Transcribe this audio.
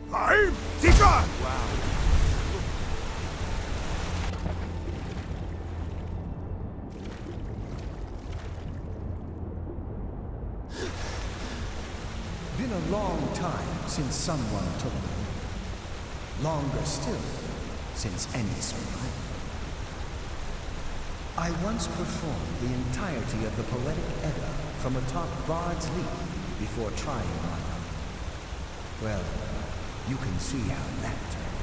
I'm Tika! Been a long time since someone took me. Longer still, since any survived. I once performed the entirety of the Poetic Edda from atop Bard's Leap before trying my luck. Well, you can see how that turned.